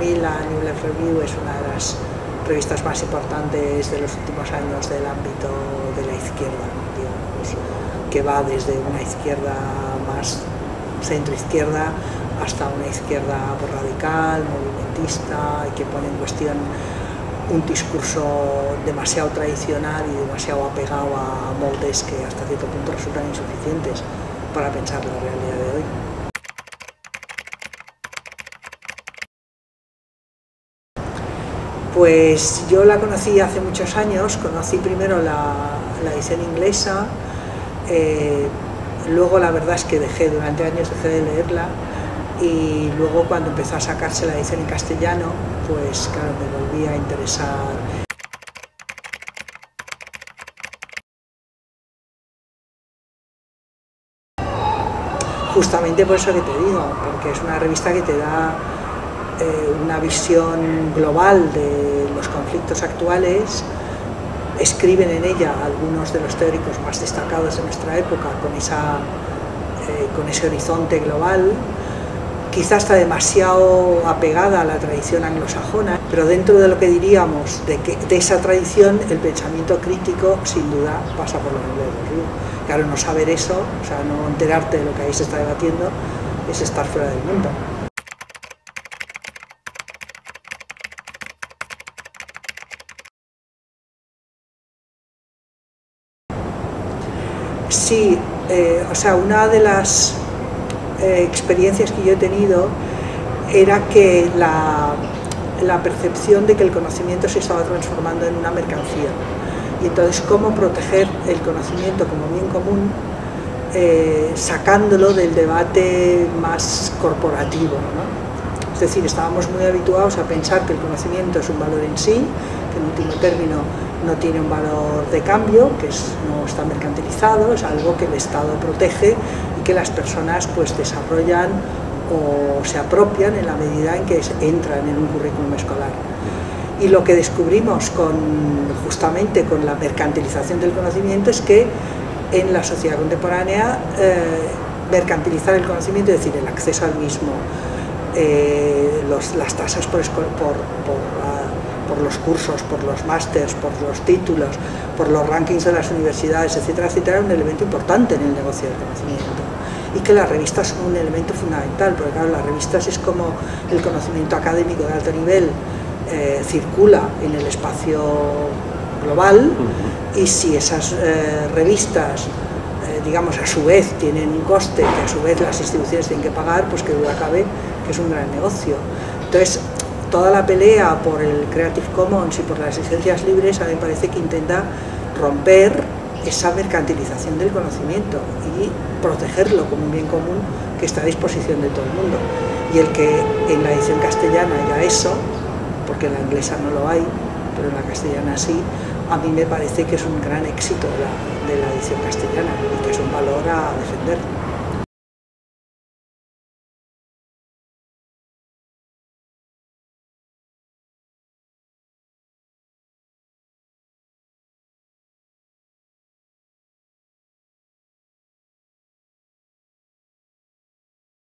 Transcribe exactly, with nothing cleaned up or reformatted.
mí la New Left Review es una de las revistas más importantes de los últimos años del ámbito de la izquierda, digamos, que va desde una izquierda más centro-izquierda hasta una izquierda radical, movimentista, y que pone en cuestión un discurso demasiado tradicional y demasiado apegado a moldes que hasta cierto punto resultan insuficientes para pensar la realidad de hoy. Pues yo la conocí hace muchos años, conocí primero la, la edición inglesa, eh, luego la verdad es que dejé, durante años dejé de leerla, y luego cuando empezó a sacarse la edición en castellano, pues claro, me volví a interesar. Justamente por eso que te digo, porque es una revista que te da eh, una visión global de los conflictos actuales. Escriben en ella algunos de los teóricos más destacados de nuestra época con, esa, eh, con ese horizonte global. Quizás está demasiado apegada a la tradición anglosajona, pero dentro de lo que diríamos de, que, de esa tradición, el pensamiento crítico sin duda pasa por los ingleses. Claro, no saber eso, o sea, no enterarte de lo que ahí se está debatiendo, es estar fuera del mundo. Sí, eh, o sea, una de las eh, experiencias que yo he tenido era que la, la percepción de que el conocimiento se estaba transformando en una mercancía. Y entonces, cómo proteger el conocimiento como bien común, eh, sacándolo del debate más corporativo, ¿no? Es decir, estábamos muy habituados a pensar que el conocimiento es un valor en sí, que en último término no tiene un valor de cambio, que es, no está mercantilizado, es algo que el Estado protege y que las personas pues desarrollan o se apropian en la medida en que entran en un currículum escolar. Y lo que descubrimos con, justamente con la mercantilización del conocimiento es que en la sociedad contemporánea eh, mercantilizar el conocimiento, es decir, el acceso al mismo, eh, los, las tasas por, por, por, uh, por los cursos, por los másters, por los títulos, por los rankings de las universidades, etcétera, etcétera, es un elemento importante en el negocio del conocimiento. Y que las revistas son un elemento fundamental, porque claro, las revistas es como el conocimiento académico de alto nivel eh, circula en el espacio global, y si esas eh, revistas, eh, digamos, a su vez tienen un coste que a su vez las instituciones tienen que pagar, pues que duda cabe que es un gran negocio. Entonces, toda la pelea por el Creative Commons y por las licencias libres a mí me parece que intenta romper esa mercantilización del conocimiento y protegerlo como un bien común que está a disposición de todo el mundo. Y el que en la edición castellana haya eso, porque en la inglesa no lo hay, pero en la castellana sí, a mí me parece que es un gran éxito de la, de la edición castellana y que es un valor a defender.